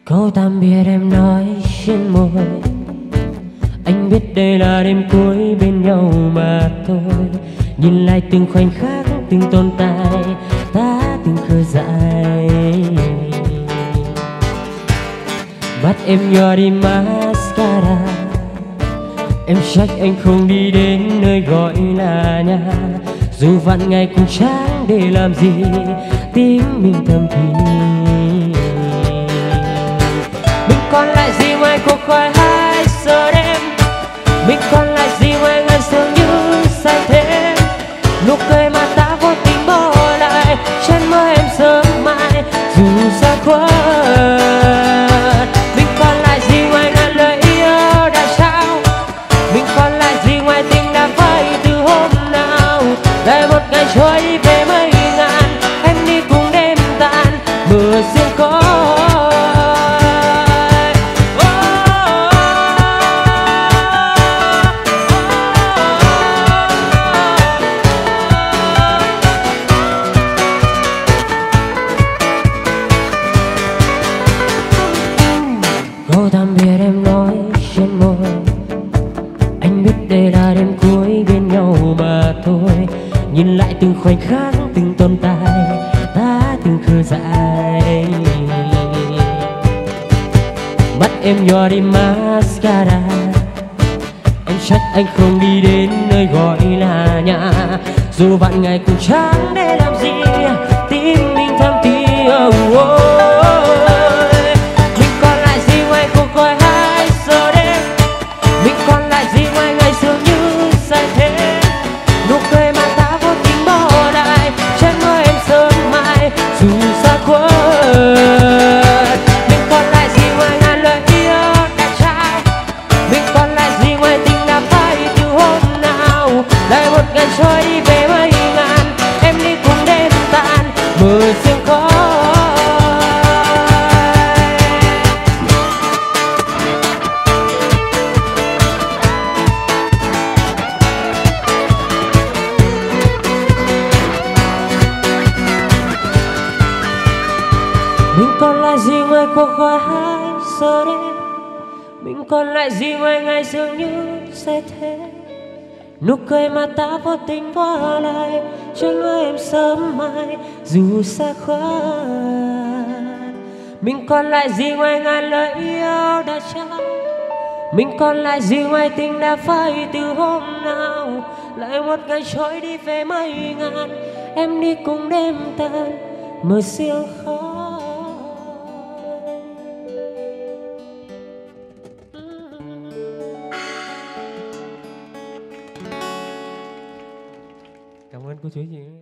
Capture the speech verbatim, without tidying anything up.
Câu tạm biệt em nói trên môi, anh biết đây là đêm cuối bên nhau mà thôi. Nhìn lại từng khoảnh khắc, từng tồn tại, ta từng khơi dại. Mắt em nhòa đi mascara, em trách anh không đi đến nơi gọi là nhà. Dù vạn ngày cùng trắng để làm gì, tim mình thầm thì. Mình còn lại gì ngoài cuộc gọi hai giờ đêm, mình còn lại gì ngoài ngày dường như say thêm. Nụ cười mà ta vô tình bỏ lại trên môi em sớm mai dù xa khuất. Mình còn lại gì ngoài ngàn lời yêu đã trao, mình còn lại gì ngoài tình đã phai từ hôm nào. Lại một ngày trôi đi về mấy ngàn, em đi cùng đêm tàn mưa riêng có. Câu tạm biệt em nói trên môi, anh biết đây là đêm cuối bên nhau mà thôi. Nhìn lại từng khoảnh khắc, từng tồn tại, ta từng khơi dại. Mắt em nhòa đi mascara, em trách anh không đi đến nơi gọi là nhà. Dù vạn ngày cùng chẳng để làm gì, tim mình thầm thì oh, oh. Ngày trôi đi về mấy ngàn, em đi cùng đêm tàn mưa riêng khói. Mình còn lại gì ngoài cuộc gọi hai giờ đêm, mình còn lại gì ngoài ngày dường như sẽ thế. Nụ cười mà ta vô tình bỏ lại trên môi em sớm mai dù xa khuất. Mình còn lại gì ngoài ngàn lời yêu đã trao, mình còn lại gì ngoài tình đã phai từ hôm nào. Lại một ngày trôi đi về mấy ngàn, em đi cùng đêm tàn mưa riêng khói. Cảm ơn cô chú chị.